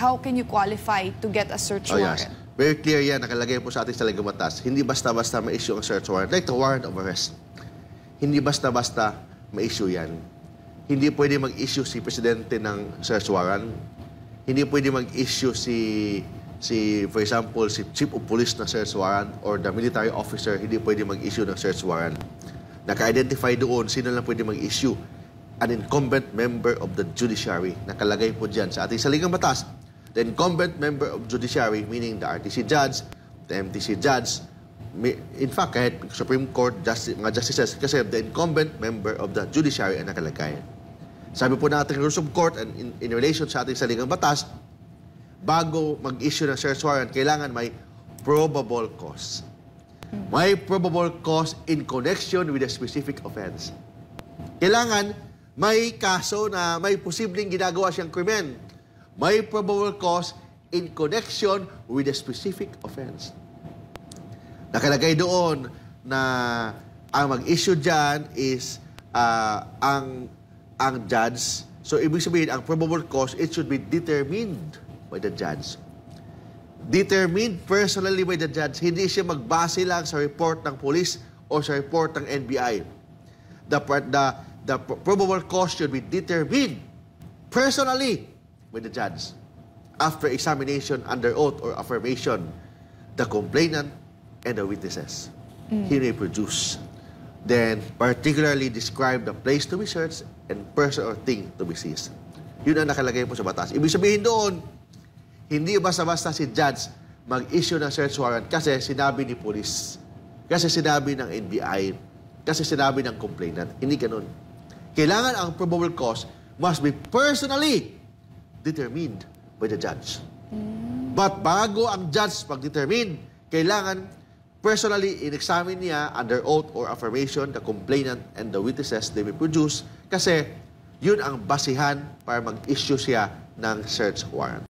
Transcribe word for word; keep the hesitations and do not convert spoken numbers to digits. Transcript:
how can you qualify to get a search Oh, warrant? yes. Very clear yan, nakalagay po sa ating saligang batas. Hindi basta-basta ma-issue ang search warrant. Like the warrant of arrest. Hindi basta-basta ma-issue yan. Hindi pwede mag-issue si Presidente ng search warrant. Hindi pwede mag-issue si, si, for example, si Chief of Police na search warrant or the military officer, hindi pwede mag-issue ng search warrant. Naka-identify doon, sino lang pwede mag-issue? An incumbent member of the judiciary. Nakalagay po dyan sa ating saligang batas. The incumbent member of judiciary, meaning the R T C judge, the M T C judge, in fact, kahit Supreme Court justice, mga justices, kasi the incumbent member of the judiciary ang nakalagay. Sabi po natin, rules of court and in, in relation sa ating saligang batas, bago mag-issue ng search warrant, kailangan may probable cause. May probable cause in connection with a specific offense. Kailangan may kaso na may posibleng ginagawa siyang krimen. May probable cause in connection with a specific offense. Nakalagay doon na ang mag-issue dyan is uh, ang, ang judge. So, ibig sabihin, ang probable cause, it should be determined by the judge. Determined personally by the judge. Hindi siya magbase lang sa report ng police o sa report ng N B I. The, the, the probable cause should be determined personally by the judge. After examination under oath or affirmation, the complainant and the witnesses. Mm. He may produce. Then, particularly describe the place to be searched and person or thing to be seized. Yun ang nakalagay po sa batas. Ibig sabihin doon, hindi basta-basta si judge mag-issue ng search warrant kasi sinabi ni police, kasi sinabi ng N B I, kasi sinabi ng complainant. Hindi ganun. Kailangan ang probable cause must be personally determined by the judge. Mm. But bago ang judge pag-determine, kailangan personally in-examine niya under oath or affirmation the complainant and the witnesses they may produce kasi yun ang basihan para mag-issue siya ng search warrant.